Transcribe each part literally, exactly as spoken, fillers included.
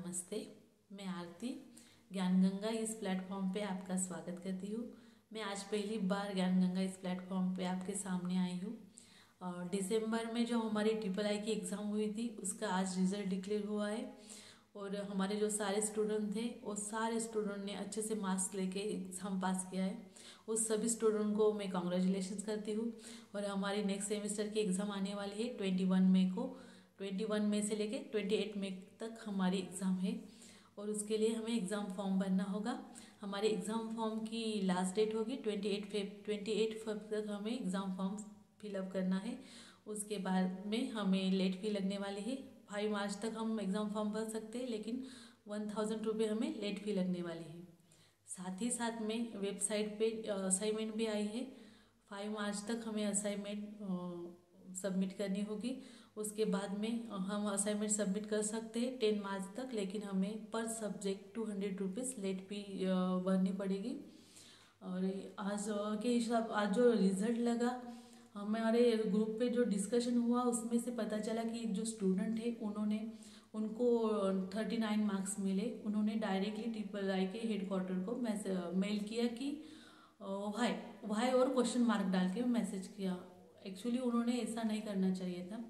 नमस्ते, मैं आरती ज्ञान गंगा इस प्लेटफॉर्म पे आपका स्वागत करती हूँ। मैं आज पहली बार ज्ञान गंगा इस प्लेटफॉर्म पे आपके सामने आई हूँ। और दिसंबर में जो हमारी ट्रिपल आई की एग्ज़ाम हुई थी उसका आज रिज़ल्ट डिक्लेयर हुआ है और हमारे जो सारे स्टूडेंट थे वो सारे स्टूडेंट ने अच्छे से मार्क्स लेके एग्ज़ाम पास किया है। उस सभी स्टूडेंट को मैं कॉन्ग्रेचुलेशन करती हूँ। और हमारी नेक्स्ट सेमेस्टर की एग्ज़ाम आने वाली है ट्वेंटी वन मई को। ट्वेंटी वन मई से लेके ट्वेंटी एट मई तक हमारी एग्ज़ाम है और उसके लिए हमें एग्ज़ाम फॉर्म भरना होगा। हमारे एग्ज़ाम फॉर्म की लास्ट डेट होगी twenty eight Feb twenty eight Feb तक हमें एग्ज़ाम फॉर्म फिलअप करना है। उसके बाद में हमें लेट फी लगने वाली है। फाइव मार्च तक हम एग्ज़ाम फॉर्म भर सकते हैं, लेकिन वन थाउजेंड रुपये हमें लेट फी लगने वाली है। साथ ही साथ में वेबसाइट पे असाइनमेंट भी आई है। फाइव मार्च तक हमें असाइनमेंट सबमिट करनी होगी। उसके बाद में हम असाइनमेंट सबमिट कर सकते हैं टेन मार्च तक, लेकिन हमें पर subject two hundred rupees late fee भरनी पड़ेगी। और आज के हिसाब आज जो रिज़ल्ट लगा, हमारे ग्रुप पे जो डिस्कशन हुआ उसमें से पता चला कि जो स्टूडेंट है उन्होंने उनको थर्टी नाइन मार्क्स मिले। उन्होंने डायरेक्टली ट्रिपल आई के हेड क्वार्टर को मैसेज मेल किया कि वाई वाई और क्वेश्चन मार्क डाल के मैसेज किया। एक्चुअली उन्होंने ऐसा नहीं करना चाहिए था।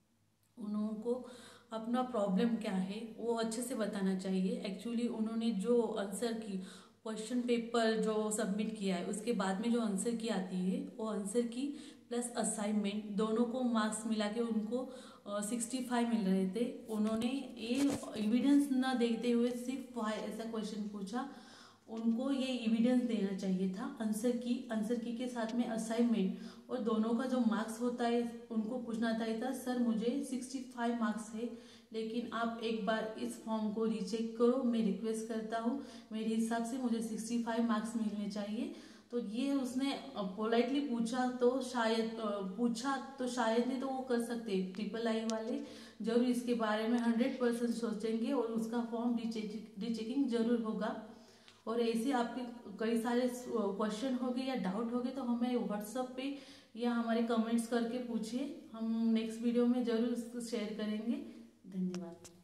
उनको अपना प्रॉब्लम क्या है वो अच्छे से बताना चाहिए। एक्चुअली उन्होंने जो आंसर की क्वेश्चन पेपर जो सबमिट किया है उसके बाद में जो आंसर की आती है वो आंसर की प्लस असाइनमेंट दोनों को मार्क्स मिला के उनको सिक्सटी फाइव मिल रहे थे। उन्होंने ये एविडेंस ना देखते हुए सिर्फ वाई ऐसा क्वेश्चन पूछा। उनको ये एविडेंस देना चाहिए था आंसर की आंसर की के साथ में असाइनमेंट, और दोनों का जो मार्क्स होता है उनको पूछना चाहिए था सर मुझे सिक्सटी फाइव मार्क्स है, लेकिन आप एक बार इस फॉर्म को रीचेक करो, मैं रिक्वेस्ट करता हूँ। मेरे हिसाब से मुझे सिक्सटी फाइव मार्क्स मिलने चाहिए। तो ये उसने पोलाइटली पूछा तो शायद पूछा तो शायद नहीं तो वो कर सकते। ट्रिपल आई वाले जरूर इसके बारे में हंड्रेड परसेंट सोचेंगे और उसका फॉर्म रीचेकिंग जरूर होगा। और ऐसे आपके कई सारे क्वेश्चन हो गए या डाउट हो गए तो हमें व्हाट्सएप पे या हमारे कमेंट्स करके पूछिए। हम नेक्स्ट वीडियो में जरूर इसको शेयर करेंगे। धन्यवाद।